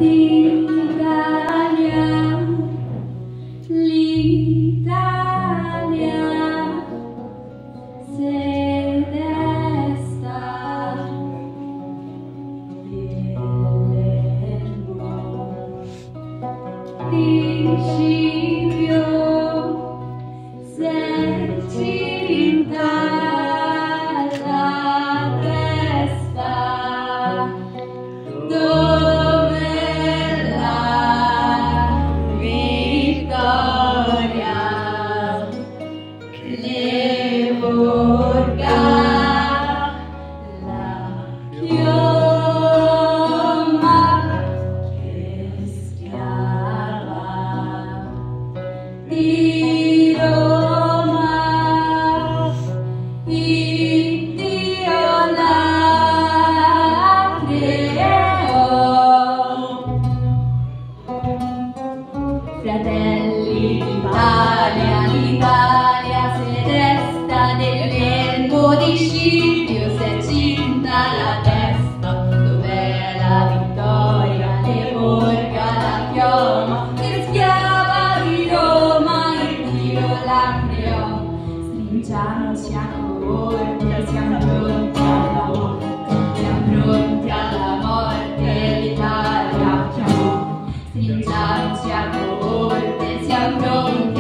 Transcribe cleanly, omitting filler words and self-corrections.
L'Italia, l'Italia se desta principio se cinta la testa dove la vittoria ne porga la chioma che schiava di Roma, il Dio la creò. Fratelli d'Italia, l'Italia se desta nel lembo di Scipio, si è cinta la testa, dov'è la vittoria, ne porga la chioma, che schiava di Roma, il Dio la creò. Stringiamoci a corte, siamo pronti alla morte, siamo pronti alla morte, l'Italia chiamò. Stringiamoci a corte, siamo pronti